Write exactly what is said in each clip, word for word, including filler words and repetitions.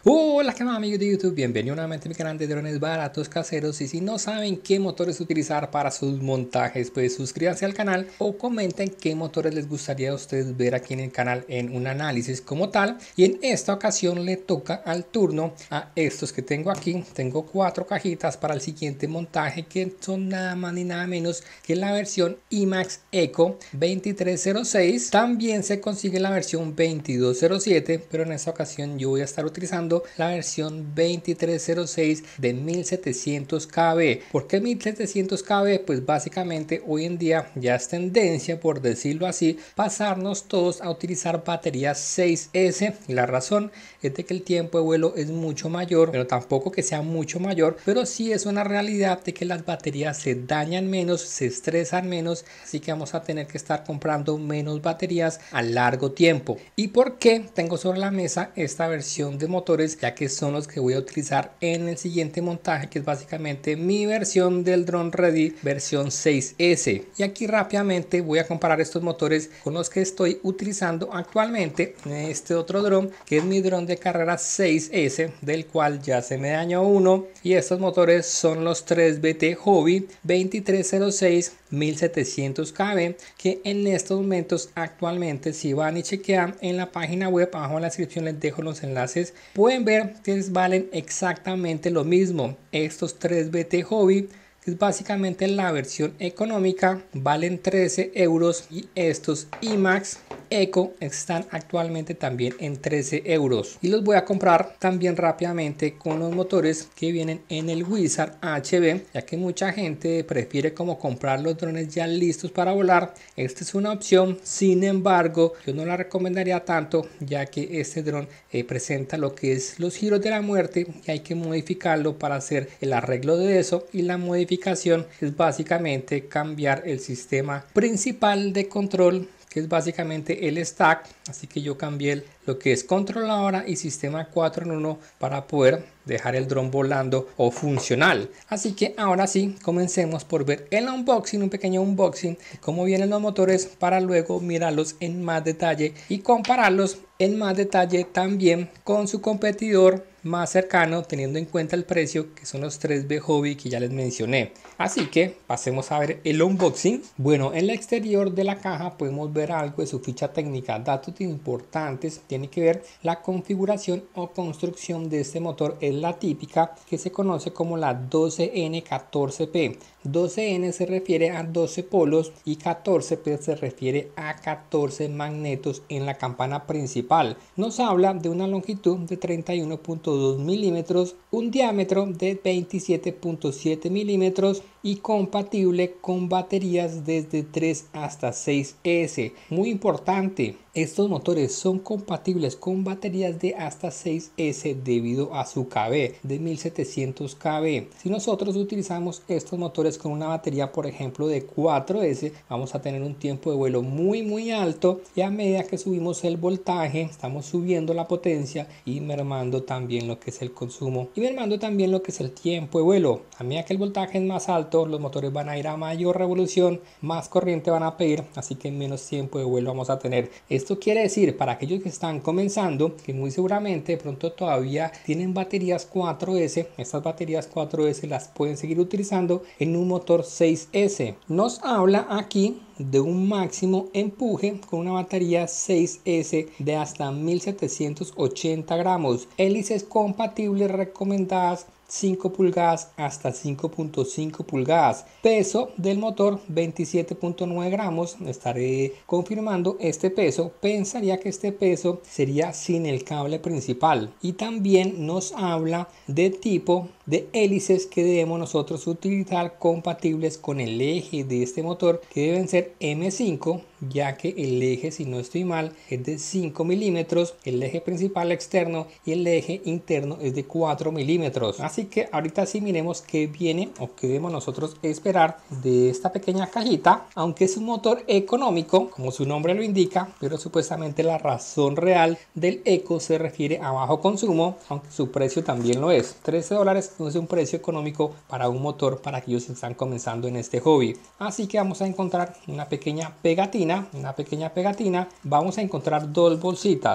Hola, ¿qué más amigos de YouTube? Bienvenidos nuevamente a mi canal de drones baratos caseros. Y si no saben qué motores utilizar para sus montajes, pues suscríbanse al canal o comenten qué motores les gustaría a ustedes ver aquí en el canal en un análisis como tal. Y en esta ocasión le toca al turno a estos que tengo aquí. Tengo cuatro cajitas para el siguiente montaje, que son nada más ni nada menos que la versión IMAX Eco veintitrés cero seis. También se consigue la versión veintidós cero siete, pero en esta ocasión yo voy a estar utilizando la versión veintitrés cero seis de mil setecientos kilovoltios. ¿Por qué mil setecientos kilovoltios? Pues básicamente hoy en día ya es tendencia, por decirlo así, pasarnos todos a utilizar baterías seis ese, y la razón es de que el tiempo de vuelo es mucho mayor, pero tampoco que sea mucho mayor, pero sí es una realidad de que las baterías se dañan menos, se estresan menos, así que vamos a tener que estar comprando menos baterías a largo tiempo. ¿Y por qué tengo sobre la mesa esta versión de motores? Ya que son los que voy a utilizar en el siguiente montaje, que es básicamente mi versión del Drone Ready versión seis ese. Y aquí rápidamente voy a comparar estos motores con los que estoy utilizando actualmente en este otro dron, que es mi dron de carrera seis ese, del cual ya se me dañó uno. Y estos motores son los tres B T Hobby veintitrés cero seis mil setecientos kilovoltios, que en estos momentos actualmente, si van y chequean en la página web, abajo en la descripción les dejo los enlaces, pueden ver que valen exactamente lo mismo. Estos tres B T Hobby, que es básicamente la versión económica, valen trece euros, y estos IMAX Eco están actualmente también en trece euros, y los voy a comprar también rápidamente con los motores que vienen en el Wizard H B, ya que mucha gente prefiere como comprar los drones ya listos para volar. Esta es una opción, sin embargo yo no la recomendaría tanto, ya que este dron eh, presenta lo que es los giros de la muerte, y hay que modificarlo para hacer el arreglo de eso. Y la modificación es básicamente cambiar el sistema principal de control, que es básicamente el stack, así que yo cambié el, lo que es controladora y sistema cuatro en uno para poder dejar el dron volando o funcional. Así que ahora sí, comencemos por ver el unboxing, un pequeño unboxing de cómo vienen los motores, para luego mirarlos en más detalle y compararlos en más detalle también con su competidor más cercano, teniendo en cuenta el precio, que son los tres B Hobby que ya les mencioné. Así que pasemos a ver el unboxing. Bueno, en el exterior de la caja podemos ver algo de su ficha técnica. Datos importantes, tiene que ver la configuración o construcción de este motor. Es la típica, que se conoce como la doce N catorce P. doce N se refiere a doce polos y catorce P se refiere a catorce magnetos en la campana principal. Nos habla de una longitud de treinta y uno punto dos milímetros, un diámetro de veintisiete punto siete milímetros y compatible con baterías desde tres hasta seis ese. Muy importante, estos motores son compatibles con baterías de hasta seis ese debido a su K V de mil setecientos kilovoltios. Si nosotros utilizamos estos motores con una batería, por ejemplo, de cuatro ese, vamos a tener un tiempo de vuelo muy muy alto, y a medida que subimos el voltaje estamos subiendo la potencia y mermando también lo que es el consumo y mermando también lo que es el tiempo de vuelo. A medida que el voltaje es más alto, los motores van a ir a mayor revolución, más corriente van a pedir, así que menos tiempo de vuelo vamos a tener. Esto quiere decir, para aquellos que están comenzando, que muy seguramente de pronto todavía tienen baterías cuatro ese, estas baterías cuatro ese las pueden seguir utilizando en un motor seis ese. Nos habla aquí de un máximo empuje con una batería seis ese de hasta mil setecientos ochenta gramos, hélices compatibles recomendadas cinco pulgadas hasta cinco punto cinco pulgadas, peso del motor veintisiete punto nueve gramos. Estaré confirmando este peso, pensaría que este peso sería sin el cable principal. Y también nos habla de tipo de hélices que debemos nosotros utilizar compatibles con el eje de este motor, que deben ser M cinco, ya que el eje, si no estoy mal, es de cinco milímetros, el eje principal externo, y el eje interno es de cuatro milímetros. Así que ahorita sí miremos qué viene o qué debemos nosotros esperar de esta pequeña cajita. Aunque es un motor económico, como su nombre lo indica, pero supuestamente la razón real del Eco se refiere a bajo consumo, aunque su precio también lo es. trece dólares no es un precio económico para un motor para aquellos que están comenzando en este hobby. Así que vamos a encontrar una pequeña pegatina, una pequeña pegatina. Vamos a encontrar dos bolsitas.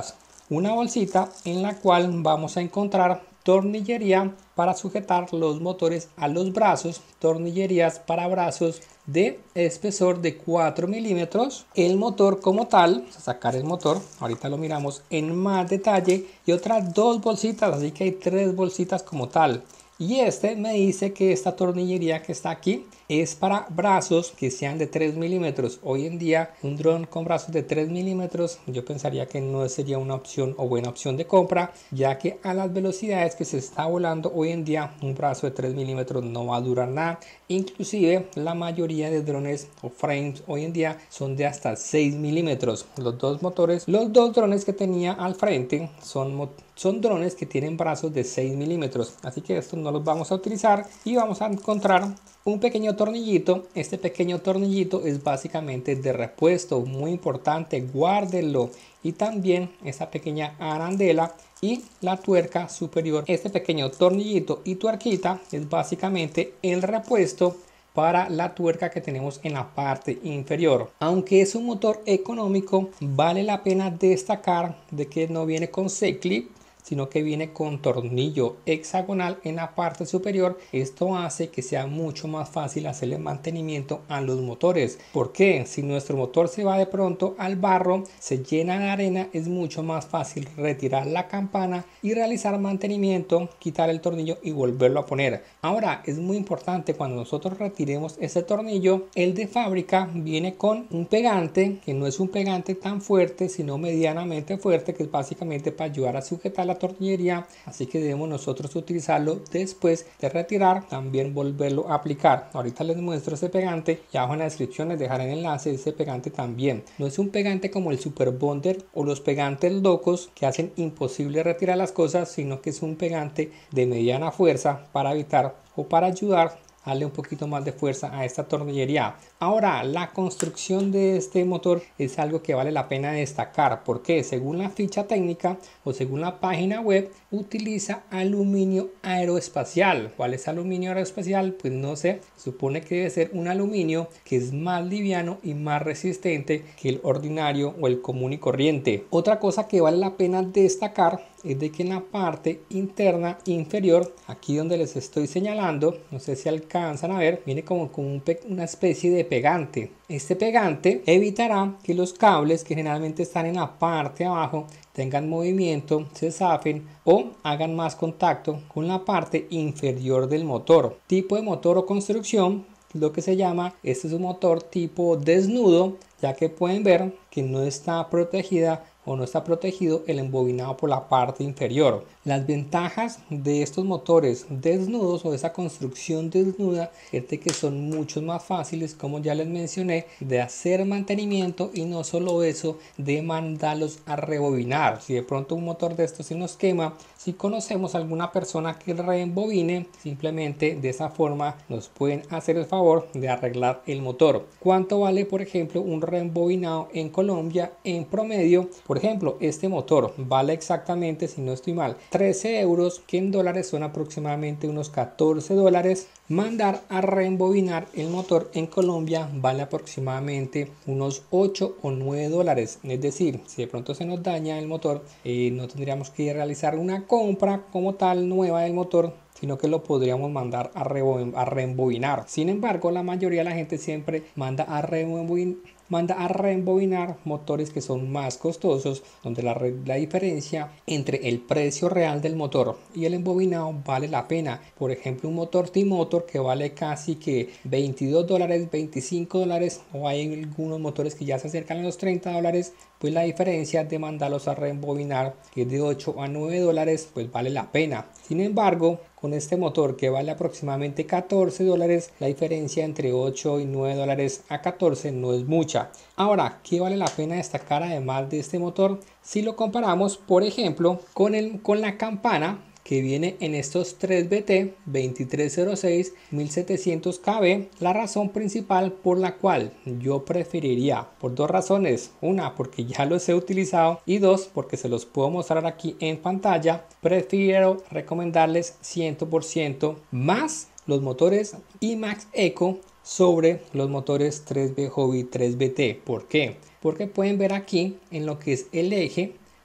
una bolsita en la cual vamos a encontrar tornillería para sujetar los motores a los brazos, tornillerías para brazos de espesor de cuatro milímetros, el motor como tal, sacar el motor, ahorita lo miramos en más detalle, y otras dos bolsitas, así que hay tres bolsitas como tal. Y este me dice que esta tornillería que está aquí es para brazos que sean de tres milímetros. Hoy en día un dron con brazos de tres milímetros yo pensaría que no sería una opción o buena opción de compra, ya que a las velocidades que se está volando hoy en día un brazo de tres milímetros no va a durar nada. Inclusive la mayoría de drones o frames hoy en día son de hasta seis milímetros. Los dos motores, los dos drones que tenía al frente son son drones que tienen brazos de seis milímetros, así que estos no los vamos a utilizar y vamos a encontrar un pequeño tornillito. Este pequeño tornillito es básicamente de repuesto, muy importante, guárdenlo. Y también esa pequeña arandela y la tuerca superior. Este pequeño tornillito y tuerquita es básicamente el repuesto para la tuerca que tenemos en la parte inferior. Aunque es un motor económico, vale la pena destacar de que no viene con C-clip, sino que viene con tornillo hexagonal en la parte superior. Esto hace que sea mucho más fácil hacerle mantenimiento a los motores. Porque si nuestro motor se va de pronto al barro, se llena de arena, es mucho más fácil retirar la campana y realizar mantenimiento, quitar el tornillo y volverlo a poner. Ahora es muy importante, cuando nosotros retiremos ese tornillo, el de fábrica viene con un pegante que no es un pegante tan fuerte, sino medianamente fuerte, que es básicamente para ayudar a sujetar la tornillería, así que debemos nosotros utilizarlo después de retirar, también volverlo a aplicar. Ahorita les muestro ese pegante y abajo en la descripción les dejaré el enlace de ese pegante también. No es un pegante como el Super Bonder o los pegantes locos que hacen imposible retirar las cosas, sino que es un pegante de mediana fuerza para evitar o para ayudar a darle un poquito más de fuerza a esta tornillería. Ahora, la construcción de este motor es algo que vale la pena destacar, porque según la ficha técnica o según la página web, utiliza aluminio aeroespacial. ¿Cuál es aluminio aeroespacial? Pues no sé, supone que debe ser un aluminio que es más liviano y más resistente que el ordinario o el común y corriente. Otra cosa que vale la pena destacar es de que en la parte interna inferior, aquí donde les estoy señalando, no sé si alcanzan a ver, viene como con un una especie de pegante. Este pegante evitará que los cables que generalmente están en la parte de abajo tengan movimiento, se zafen o hagan más contacto con la parte inferior del motor. Tipo de motor o construcción, lo que se llama, este es un motor tipo desnudo, ya que pueden ver que no está protegida o no está protegido el embobinado por la parte inferior. Las ventajas de estos motores desnudos o de esa construcción desnuda es de que son mucho más fáciles, como ya les mencioné, de hacer mantenimiento, y no solo eso, de mandarlos a rebobinar. Si de pronto un motor de estos se nos quema, si conocemos a alguna persona que reembobine, simplemente de esa forma nos pueden hacer el favor de arreglar el motor. ¿Cuánto vale, por ejemplo, un reembobinado en Colombia? En promedio, por ejemplo, este motor vale exactamente, si no estoy mal, trece euros, que en dólares son aproximadamente unos catorce dólares. Mandar a reembobinar el motor en Colombia vale aproximadamente unos ocho o nueve dólares. Es decir, si de pronto se nos daña el motor, eh, no tendríamos que realizar una compra como tal nueva del motor, sino que lo podríamos mandar a, a reembobinar. Sin embargo, la mayoría de la gente siempre manda a reembobinar manda a reembobinar motores que son más costosos, donde la, la diferencia entre el precio real del motor y el embobinado vale la pena. Por ejemplo, un motor T-Motor que vale casi que veintidós dólares, veinticinco dólares, o hay algunos motores que ya se acercan a los treinta dólares, pues la diferencia de mandarlos a reembobinar, que es de ocho a nueve dólares, pues vale la pena. Sin embargo, con este motor que vale aproximadamente catorce dólares, la diferencia entre ocho y nueve dólares a catorce no es mucha. Ahora, ¿qué vale la pena destacar además de este motor? Si lo comparamos, por ejemplo, con, el, con la campana que viene en estos tres B T veintitrés cero seis mil setecientos K B, la razón principal por la cual yo preferiría, por dos razones: una, porque ya los he utilizado, y dos, porque se los puedo mostrar aquí en pantalla, prefiero recomendarles cien por ciento más los motores IMAX Eco sobre los motores tres B Hobby tres B T. ¿Por qué? Porque pueden ver aquí en lo que es el eje,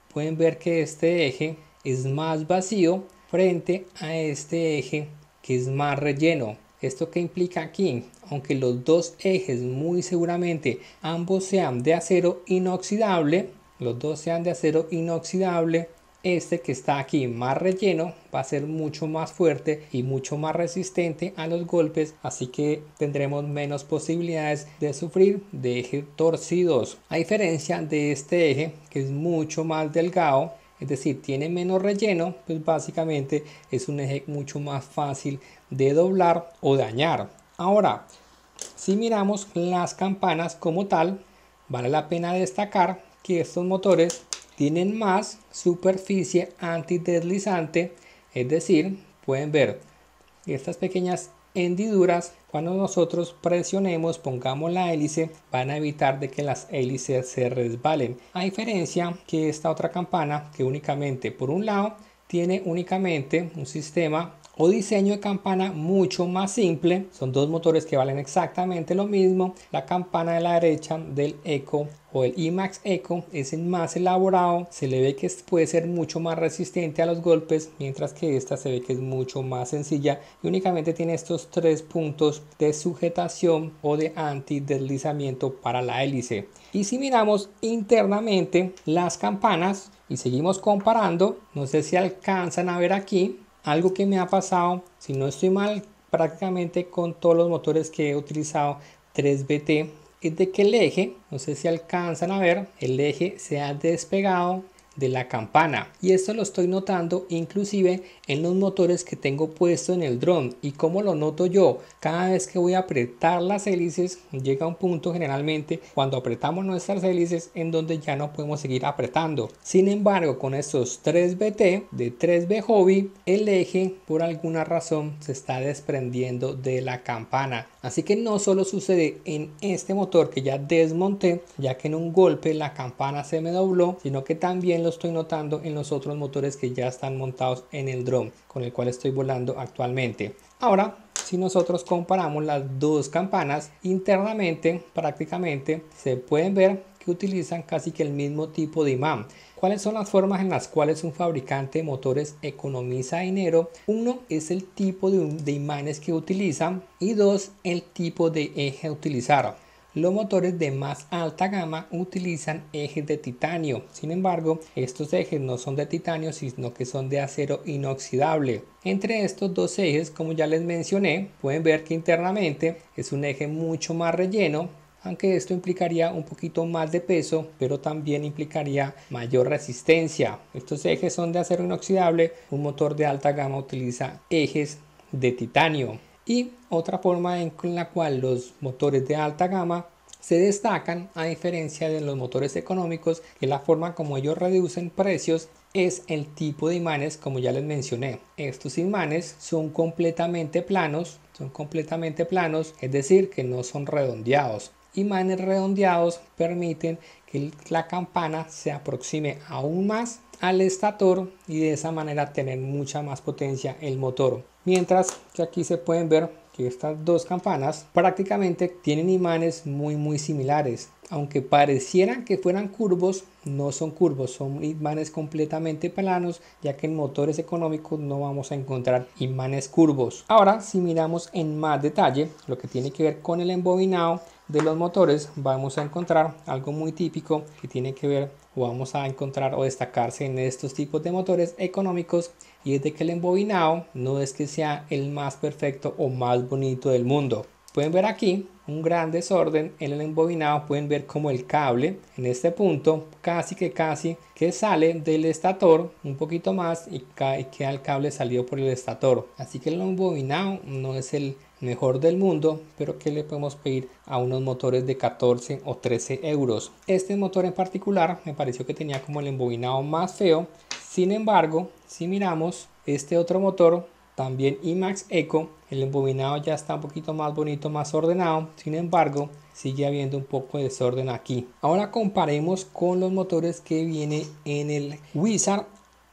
pueden ver que este eje es más vacío frente a este eje que es más relleno. ¿Esto qué implica aquí? Aunque los dos ejes muy seguramente ambos sean de acero inoxidable, los dos sean de acero inoxidable, este que está aquí más relleno va a ser mucho más fuerte y mucho más resistente a los golpes, así que tendremos menos posibilidades de sufrir de ejes torcidos, a diferencia de este eje que es mucho más delgado, es decir, tiene menos relleno, pues básicamente es un eje mucho más fácil de doblar o dañar. Ahora, si miramos las campanas como tal, vale la pena destacar que estos motores tienen más superficie antideslizante, es decir, pueden ver estas pequeñas hendiduras. Cuando nosotros presionemos, pongamos la hélice, van a evitar de que las hélices se resbalen, a diferencia que esta otra campana que únicamente por un lado tiene únicamente un sistema o diseño de campana mucho más simple. Son dos motores que valen exactamente lo mismo. La campana de la derecha del Eco o el IMAX Eco es el más elaborado, se le ve que puede ser mucho más resistente a los golpes, mientras que esta se ve que es mucho más sencilla y únicamente tiene estos tres puntos de sujetación o de antideslizamiento para la hélice. Y si miramos internamente las campanas y seguimos comparando, no sé si alcanzan a ver aquí algo que me ha pasado, si no estoy mal, prácticamente con todos los motores que he utilizado tres B T, es de que el eje, no sé si alcanzan a ver, el eje se ha despegado de la campana, y esto lo estoy notando inclusive en los motores que tengo puesto en el dron. ¿Y cómo lo noto yo? Cada vez que voy a apretar las hélices, llega un punto generalmente cuando apretamos nuestras hélices en donde ya no podemos seguir apretando. Sin embargo, con estos tres B T de tres B Hobby, el eje por alguna razón se está desprendiendo de la campana. Así que no solo sucede en este motor que ya desmonté, ya que en un golpe la campana se me dobló, sino que también lo estoy notando en los otros motores que ya están montados en el dron con el cual estoy volando actualmente. Ahora, si nosotros comparamos las dos campanas internamente, prácticamente se pueden ver que utilizan casi que el mismo tipo de imán. ¿Cuáles son las formas en las cuales un fabricante de motores economiza dinero? Uno es el tipo de, de imanes que utilizan, y dos, el tipo de eje a utilizar. Los motores de más alta gama utilizan ejes de titanio. Sin embargo, estos ejes no son de titanio, sino que son de acero inoxidable. Entre estos dos ejes, como ya les mencioné, pueden ver que internamente es un eje mucho más relleno, aunque esto implicaría un poquito más de peso, pero también implicaría mayor resistencia. Estos ejes son de acero inoxidable, un motor de alta gama utiliza ejes de titanio. Y otra forma en la cual los motores de alta gama se destacan a diferencia de los motores económicos, que la forma como ellos reducen precios es el tipo de imanes, como ya les mencioné. Estos imanes son completamente planos, son completamente planos, es decir, que no son redondeados. Imanes redondeados permiten que la campana se aproxime aún más al estator y de esa manera tener mucha más potencia el motor. Mientras que aquí se pueden ver que estas dos campanas prácticamente tienen imanes muy muy similares. Aunque parecieran que fueran curvos, no son curvos, son imanes completamente planos, ya que en motores económicos no vamos a encontrar imanes curvos. Ahora, si miramos en más detalle lo que tiene que ver con el embobinado de los motores, vamos a encontrar algo muy típico que tiene que ver o vamos a encontrar o destacarse en estos tipos de motores económicos, y es de que el embobinado no es que sea el más perfecto o más bonito del mundo. Pueden ver aquí un gran desorden en el embobinado. Pueden ver como el cable en este punto casi que casi que sale del estator un poquito más y queda el cable salido por el estator. Así que el embobinado no es el mejor del mundo, pero que le podemos pedir a unos motores de catorce o trece euros. Este motor en particular me pareció que tenía como el embobinado más feo. Sin embargo, si miramos este otro motor, también IMAX Eco, el embobinado ya está un poquito más bonito, más ordenado. Sin embargo, sigue habiendo un poco de desorden aquí. Ahora comparemos con los motores que viene en el Wizard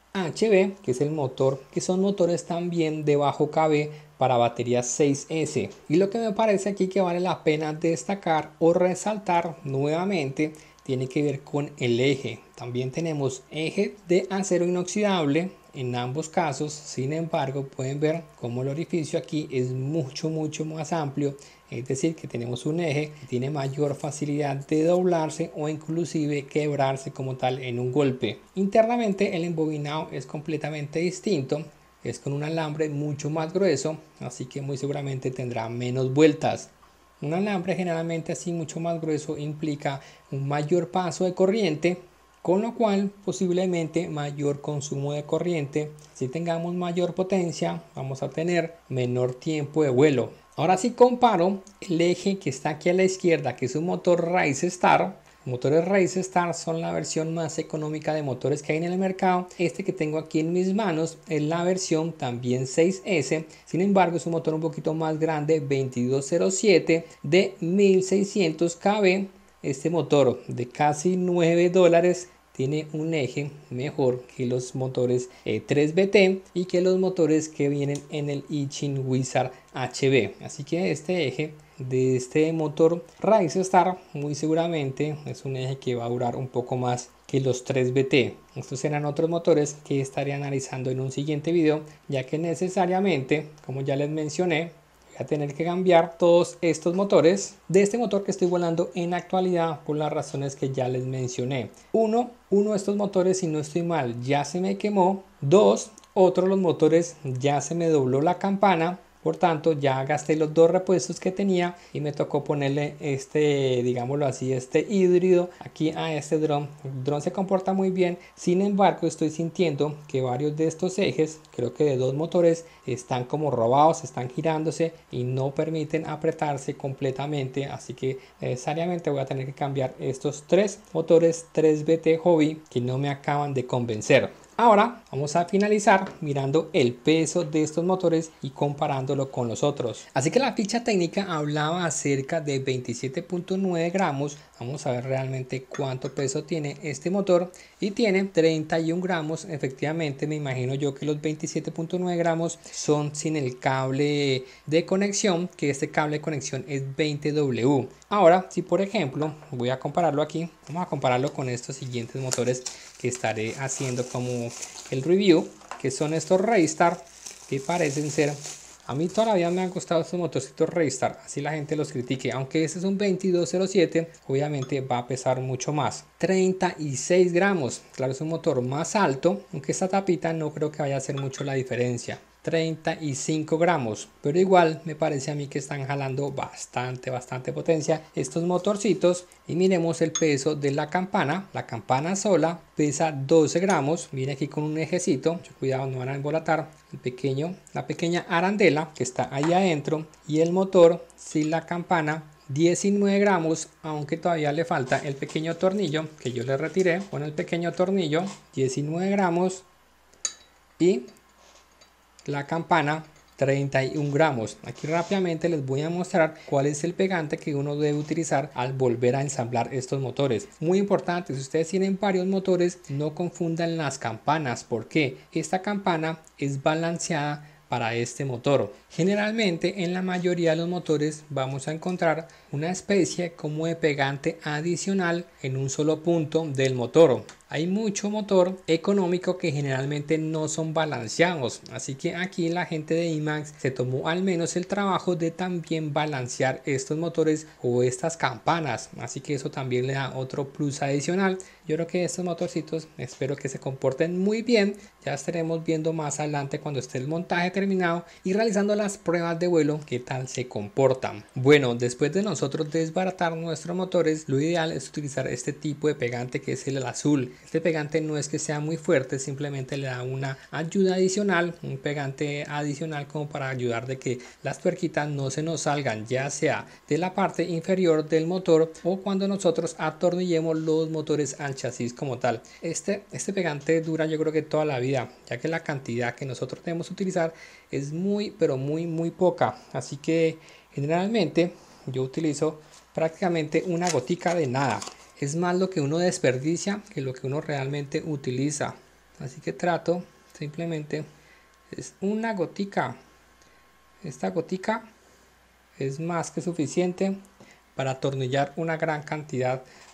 H B, que es el motor, que son motores también de bajo K V para baterías seis S. Y lo que me parece aquí que vale la pena destacar o resaltar nuevamente tiene que ver con el eje. También tenemos eje de acero inoxidable en ambos casos. Sin embargo, pueden ver cómo el orificio aquí es mucho mucho más amplio, es decir que tenemos un eje que tiene mayor facilidad de doblarse o inclusive quebrarse como tal en un golpe. Internamente el embobinado es completamente distinto, es con un alambre mucho más grueso, así que muy seguramente tendrá menos vueltas. Un alambre generalmente así mucho más grueso implica un mayor paso de corriente, con lo cual posiblemente mayor consumo de corriente. Si tengamos mayor potencia, vamos a tener menor tiempo de vuelo. Ahora si comparo el eje que está aquí a la izquierda, que es un motor Race-Star. Motores Race-Star son la versión más económica de motores que hay en el mercado. Este que tengo aquí en mis manos es la versión también seis ese. Sin embargo, es un motor un poquito más grande, veintidós cero siete de mil seiscientos caballos. Este motor de casi nueve dólares tiene un eje mejor que los motores eh, tres B T y que los motores que vienen en el Eaching Wizard H B. Así que este eje de este motor Race-Star muy seguramente es un eje que va a durar un poco más que los tres B T. Estos serán otros motores que estaré analizando en un siguiente video, ya que necesariamente, como ya les mencioné, a tener que cambiar todos estos motores de este motor que estoy volando en actualidad por las razones que ya les mencioné. Uno, uno de estos motores, si no estoy mal, ya se me quemó. Dos, otro de los motores ya se me dobló la campana. Por tanto, ya gasté los dos repuestos que tenía y me tocó ponerle este, digámoslo así, este híbrido aquí a este dron. El dron se comporta muy bien, sin embargo, estoy sintiendo que varios de estos ejes, creo que de dos motores, están como robados, están girándose y no permiten apretarse completamente. Así que necesariamente voy a tener que cambiar estos tres motores tres B T Hobby que no me acaban de convencer. Ahora vamos a finalizar mirando el peso de estos motores y comparándolo con los otros. Así que la ficha técnica hablaba acerca de veintisiete punto nueve gramos. Vamos a ver realmente cuánto peso tiene este motor y tiene treinta y un gramos. Efectivamente, me imagino yo que los veintisiete punto nueve gramos son sin el cable de conexión, que este cable de conexión es veinte W. Ahora, si por ejemplo voy a compararlo aquí, vamos a compararlo con estos siguientes motores que estaré haciendo como el review, que son estos Race-Star, que parecen ser, a mí toda la vida me han gustado estos motorcitos Race-Star, así la gente los critique, aunque este es un veintidós cero siete, obviamente va a pesar mucho más, treinta y seis gramos, claro, es un motor más alto, aunque esta tapita no creo que vaya a hacer mucho la diferencia. treinta y cinco gramos, pero igual me parece a mí que están jalando bastante bastante potencia estos motorcitos. Y miremos el peso de la campana. La campana sola pesa doce gramos, viene aquí con un ejecito, mucho cuidado, no van a embolatar el pequeño, la pequeña arandela que está ahí adentro, y el motor sin la campana diecinueve gramos, aunque todavía le falta el pequeño tornillo que yo le retiré. Con el pequeño tornillo, diecinueve gramos, y la campana treinta y un gramos. Aquí rápidamente les voy a mostrar cuál es el pegante que uno debe utilizar al volver a ensamblar estos motores. Muy importante, si ustedes tienen varios motores, no confundan las campanas, porque esta campana es balanceada para este motor. Generalmente en la mayoría de los motores vamos a encontrar una especie como de pegante adicional en un solo punto del motor. Hay mucho motor económico que generalmente no son balanceados, así que aquí la gente de IMAX se tomó al menos el trabajo de también balancear estos motores o estas campanas, así que eso también le da otro plus adicional. Yo creo que estos motorcitos espero que se comporten muy bien. Ya estaremos viendo más adelante cuando esté el montaje terminado y realizando las pruebas de vuelo qué tal se comportan. Bueno, después de nosotros desbaratar nuestros motores, lo ideal es utilizar este tipo de pegante que es el azul. Este pegante no es que sea muy fuerte, simplemente le da una ayuda adicional, un pegante adicional como para ayudar de que las tuerquitas no se nos salgan, ya sea de la parte inferior del motor o cuando nosotros atornillemos los motores al chasis como tal. Este, este pegante dura yo creo que toda la vida, ya que la cantidad que nosotros debemos utilizar es muy pero muy muy poca, así que generalmente yo utilizo prácticamente una gotica de nada. Es más lo que uno desperdicia que lo que uno realmente utiliza, así que trato simplemente, es una gotica. Esta gotica es más que suficiente para atornillar una gran cantidad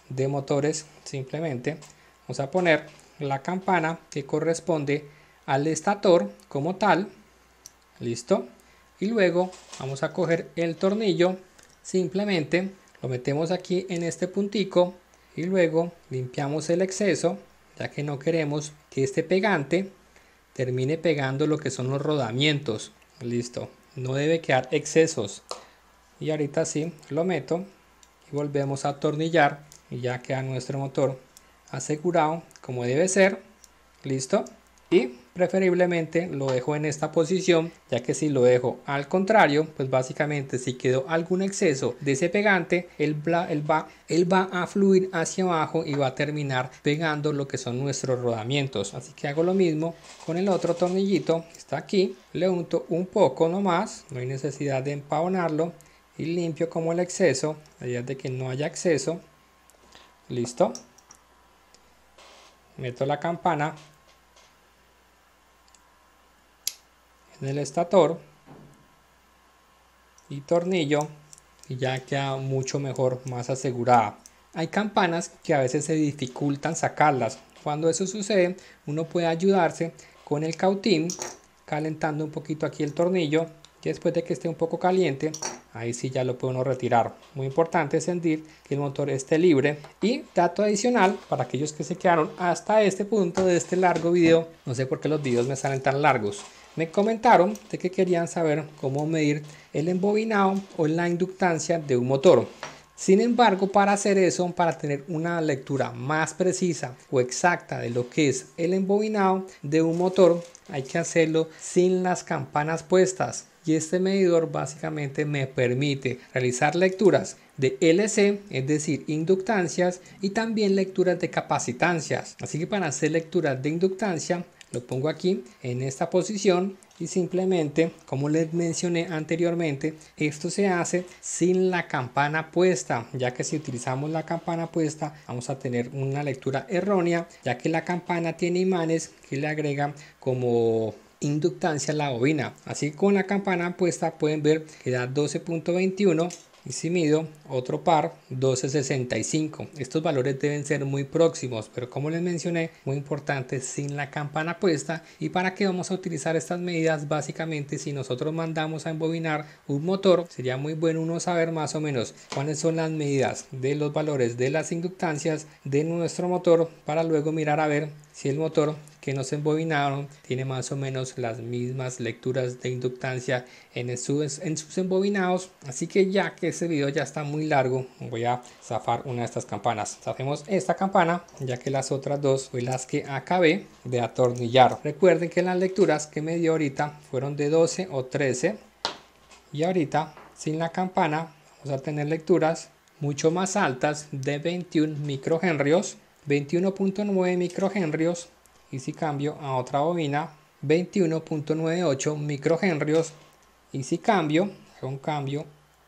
de motores, simplemente vamos a poner la campana que corresponde al estator como tal, listo, y luego vamos a coger el tornillo, simplemente lo metemos aquí en este puntico y luego limpiamos el exceso, ya que no queremos que este pegante termine pegando lo que son los rodamientos. Listo, no debe quedar excesos. Y ahorita sí lo meto y volvemos a atornillar y ya queda nuestro motor asegurado como debe ser. Listo, y preferiblemente lo dejo en esta posición, ya que si lo dejo al contrario, pues básicamente si quedó algún exceso de ese pegante, él, él, va, él va a fluir hacia abajo y va a terminar pegando lo que son nuestros rodamientos. Así que hago lo mismo con el otro tornillito que está aquí, le unto un poco nomás, no hay necesidad de empavonarlo, y limpio como el exceso, la idea de que no haya exceso. Listo, meto la campana en el estator y tornillo y ya queda mucho mejor, más asegurada. Hay campanas que a veces se dificultan sacarlas. Cuando eso sucede, uno puede ayudarse con el cautín, calentando un poquito aquí el tornillo, y después de que esté un poco caliente, ahí sí ya lo puede uno retirar. Muy importante es sentir que el motor esté libre. Y dato adicional para aquellos que se quedaron hasta este punto de este largo video, no sé por qué los videos me salen tan largos, me comentaron de que querían saber cómo medir el embobinado o la inductancia de un motor. Sin embargo, para hacer eso, para tener una lectura más precisa o exacta de lo que es el embobinado de un motor, hay que hacerlo sin las campanas puestas. Y este medidor básicamente me permite realizar lecturas de L C, es decir, inductancias, y también lecturas de capacitancias. Así que para hacer lecturas de inductancia, lo pongo aquí en esta posición y simplemente, como les mencioné anteriormente, esto se hace sin la campana puesta, ya que si utilizamos la campana puesta vamos a tener una lectura errónea, ya que la campana tiene imanes que le agregan como inductancia a la bobina. Así que con la campana puesta pueden ver que da doce punto veintiuno. Y si mido otro par, doce punto sesenta y cinco. Estos valores deben ser muy próximos, pero como les mencioné, muy importante sin la campana puesta. ¿Y para qué vamos a utilizar estas medidas? Básicamente, si nosotros mandamos a embobinar un motor, sería muy bueno uno saber más o menos cuáles son las medidas de los valores de las inductancias de nuestro motor, para luego mirar a ver si el motor que nos embobinaron tiene más o menos las mismas lecturas de inductancia en sus, en sus embobinados. Así que ya que este video ya está muy largo, voy a zafar una de estas campanas. Zafemos esta campana, ya que las otras dos fue las que acabé de atornillar. Recuerden que las lecturas que me dio ahorita fueron de doce o trece, y ahorita sin la campana vamos a tener lecturas mucho más altas de veintiún microhenrios, veintiuno punto nueve microhenrios, y si cambio a otra bobina, veintiuno punto noventa y ocho microhenrios, y si cambio, hago un cambio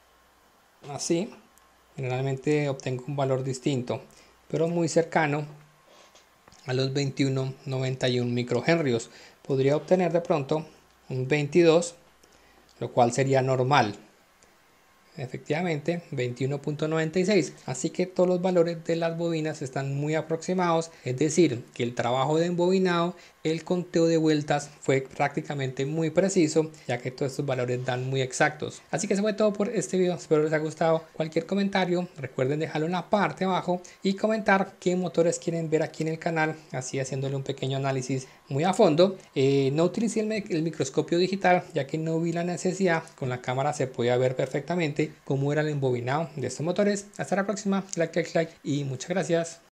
así, generalmente obtengo un valor distinto, pero muy cercano a los veintiuno punto noventa y uno microhenrios. Podría obtener de pronto un veintidós, lo cual sería normal. Efectivamente veintiuno punto noventa y seis, así que todos los valores de las bobinas están muy aproximados, es decir que el trabajo de embobinado, el conteo de vueltas fue prácticamente muy preciso, ya que todos estos valores dan muy exactos. Así que eso fue todo por este video, espero les haya gustado. Cualquier comentario recuerden dejarlo en la parte de abajo y comentar qué motores quieren ver aquí en el canal, así haciéndole un pequeño análisis muy a fondo. Eh, no utilicé el, el microscopio digital, ya que no vi la necesidad, con la cámara se podía ver perfectamente cómo era el embobinado de estos motores. Hasta la próxima, like, like, like y muchas gracias.